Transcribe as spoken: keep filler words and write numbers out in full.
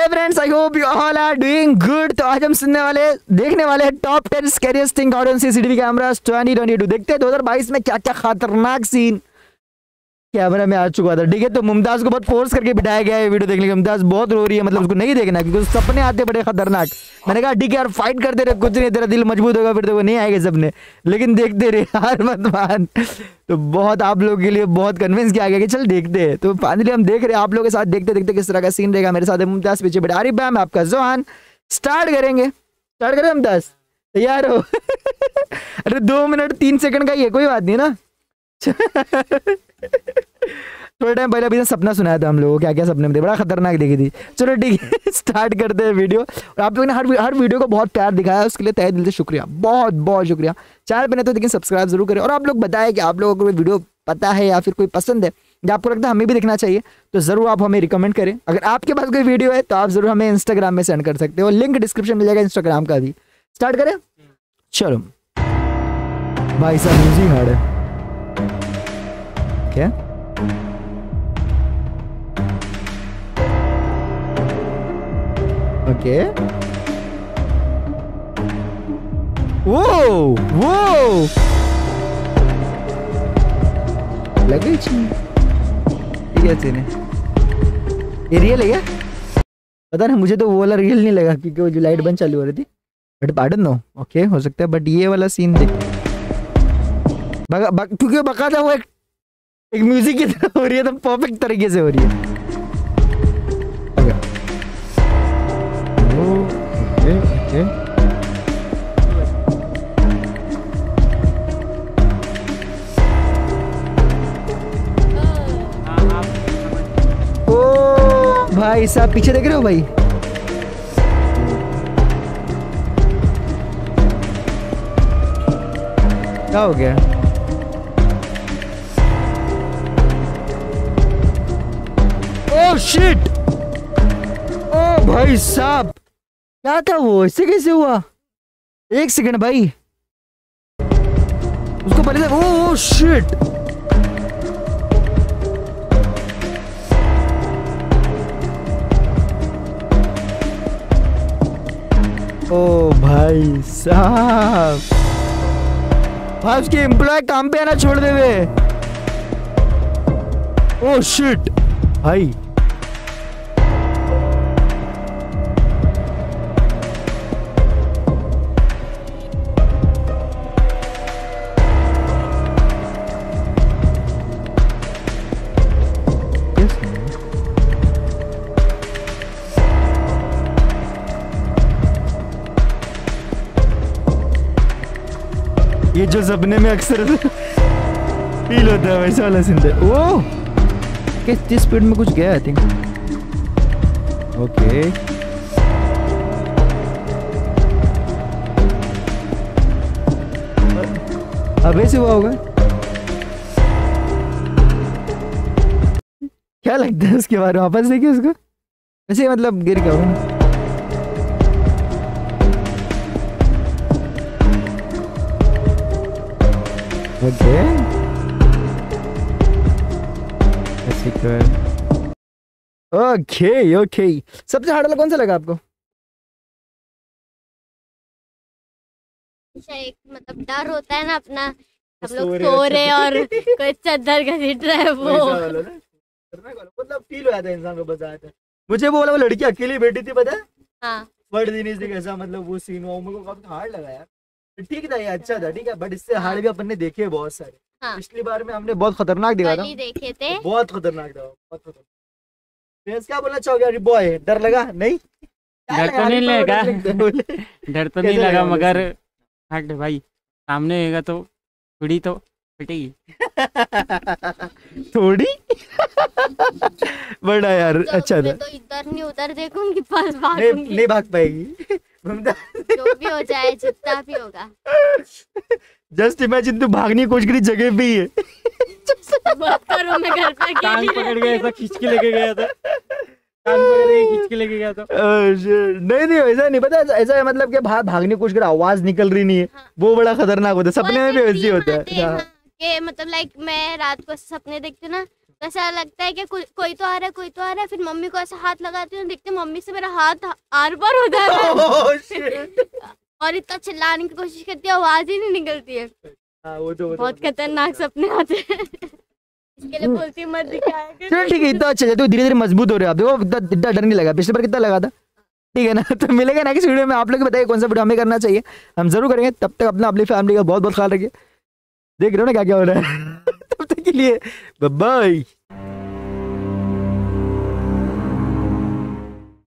Hi friends, I hope you all are doing good. तो आज हम सुनने वाले देखने वाले हैं top ten scariest thing on CCTV cameras twenty twenty two. देखते हैं दो हज़ार बाईस में क्या क्या खतरनाक सीन कैमरा में आ चुका था। ठीक है, तो मुमताज को बहुत फोर्स करके बिठाया गया है वीडियो देखने के लिए। मुमताज बहुत रो रही है, मतलब उसको नहीं देखना क्योंकि उसके सपने आते बड़े खतरनाक। मैंने कहा ठीक है यार, फाइट करते रहे, कुछ नहीं, तेरा दिल मजबूत होगा, फिर तो वो नहीं आएगा सपने, लेकिन देखते रहे, हार मत मान। तो बहुत आप लोगों के लिए बहुत कन्विंस किया गया कि चल देखते हैं। तो फाइनली हम देख रहे हैं आप लोगों के साथ, देखते देखते किस तरह का सीन रहेगा। मेरे साथ मुमताज पीछे बैठा, आरिफ भाई, मैं आपका जोहान। स्टार्ट करेंगे, स्टार्ट करें मुमताज, तैयार हो? अरे दो मिनट तीन सेकंड का ही है, कोई बात नहीं ना। थोड़े टाइम पहले अभी सपना सुनाया था हम लोगों को, क्या क्या सपने में थे, बड़ा खतरनाक देखी थी। चलो ठीक है, स्टार्ट करते हैं वीडियो। और आप लोगों ने हर हर वीडियो को बहुत प्यार दिखाया है, उसके लिए तहे दिल से शुक्रिया, बहुत बहुत शुक्रिया। चैनल पे नहीं तो लेकिन सब्सक्राइब जरूर करें। और आप लोग बताएं कि आप लोगों को वीडियो पता है या फिर कोई पसंद है या आपको लगता है हमें भी देखना चाहिए, तो जरूर आप हमें रिकमेंड करें। अगर आपके पास कोई वीडियो है तो आप जरूर हमें इंस्टाग्राम में सेंड कर सकते हो, लिंक डिस्क्रिप्शन मिल जाएगा इंस्टाग्राम का भी। स्टार्ट करें, चलो भाई साहब म्यूजिक हार्ड है क्या? ओके, वो वो लगे ठीक है सीन है। ये रियल है क्या? पता ना, मुझे तो वो वाला रियल नहीं लगा क्योंकि वो जो लाइट बंद चालू हो रही थी, but I don't know. Okay, हो सकता है, बट ये वाला सीन देख बगा, बग, क्योंकि बका था वो एक, एक म्यूजिक की तरह हो रही है, तो परफेक्ट तरीके से हो रही है। ओके ओके, ओ भाई साहब पीछे देख रहे हो भाई? क्या हो गया? ओह शिट, ओ भाई साहब क्या था वो, इससे कैसे हुआ? एक सेकंड भाई, उसको पहले से, ओह शिट, ओ भाई साहब, भाई उसके एम्प्लॉय काम पे आना छोड़ दे वे। ओह शिट भाई, ये जो सपने में अक्सर फील होता है वैसा वाला सीन है। ओह किस स्पीड में कुछ गया आई थिंक। ओके अब ऐसे हुआ होगा, क्या लगता है उसके बारे में? वापस देखिए उसको, वैसे मतलब गिर गया होगा। ओके ओके ओके, सबसे हार्ड वाला कौन सा लगा आपको? एक मतलब डर होता है ना अपना, सब लोग सो रहे और कोई चद्दर का सीट रहा है, वो मतलब फील हो जाता है इंसान को। बता आता है मुझे वो वाला, वो लड़की अकेली बैठी थी पता है, हाँ वर्ड देने से कैसा, मतलब वो सीन हुआ मेरे को काफी हार्ड लगा यार। ठीक था ये, अच्छा था, ठीक है, बट इससे हार्ड भी अपन ने देखे हैं बहुत सारे। हाँ। पिछली बार में हमने बहुत खतरनाक दिखा था, देखे थे, बहुत खतरनाक था, बहुत खतरनाक। क्या बोलना चाहोगे यार बॉय, डर लगा? नहीं डर तो नहीं लगा, डर तो नहीं लगा, मगर हट भाई सामने होगा तो थोड़ी तो पिटेगी थोड़ी बड़ा यार, अच्छा था। तो इधर नहीं उधर देखूंगी, पास नहीं, नहीं भाग पाएगी जो भी हो जाए, जितना भी होगा। जस्ट इमेजिन तू भागने की कोशिश करी, जगह पे ही है। बात करो, मैं घर पे कान पकड़ के ऐसा खींच के लेके गया था, कान पकड़ के खींच के लेके गया था। नहीं नहीं ऐसा नहीं, पता ऐसा है, मतलब कि बाहर भागने की कोशिश कर, आवाज निकल रही नहीं है, हाँ। वो बड़ा खतरनाक होता है, सपने में भी वैसे होता है। कि मतलब लाइक मैं रात को सपने देखती हूँ ना, तो ऐसा लगता है कि कोई कोई तो आ रहा है कोई तो आ रहा है, फिर मम्मी को ऐसा हाथ लगाती हूँ, देखते मम्मी से मेरा हाथ आर पार होता है और इतना चिल्लाने की कोशिश करती है, आवाज ही नहीं निकलती है। हाँ, वो तो बहुत खतरनाक सपने आते हैं इसके लिए बोलती हूँ मत दिखाया कर। चलो ठीक है, इतना अच्छा है, तो धीरे धीरे मजबूत हो रहे हो आप। देखो इतना इतना डर नहीं लगा, पिछले बार कितना लगा था। ठीक है ना, तो मिलेगा नेक्स्ट वीडियो में। आप लोग बताइए कौन सा वीडियो हमें करना चाहिए, हम जरूर करेंगे। तब तक अपना अपनी फैमिली का बहुत बहुत ख्याल रखिए। देख रहे हो ना क्या क्या हो रहा है तब तक के लिए बाय बाय।